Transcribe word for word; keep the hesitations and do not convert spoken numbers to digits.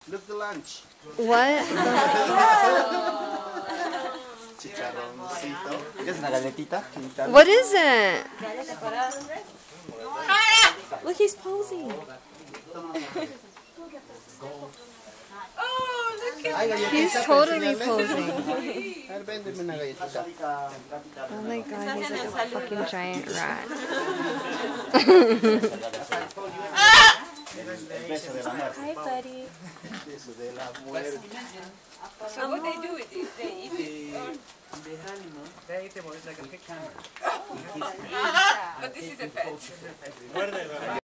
Look the lunch. What? Chicharroncito. ¿Es una galletita? What is it? Look, he's posing. He's totally posing. Oh my god, he's like a fucking giant rat. Hi, buddy. So what they do is they eat it. They eat them, it's like a big camera. But this is a pet.